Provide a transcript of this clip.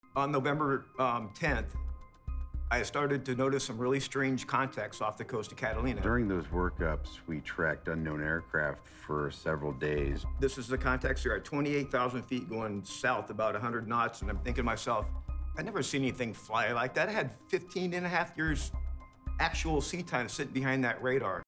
On November 10th, I started to notice some really strange contacts off the coast of Catalina. During those workups, we tracked unknown aircraft for several days. This is the contacts here at 28,000 feet going south about 100 knots, and I'm thinking to myself, I've never seen anything fly like that. I had 15 and a half years actual sea time sitting behind that radar.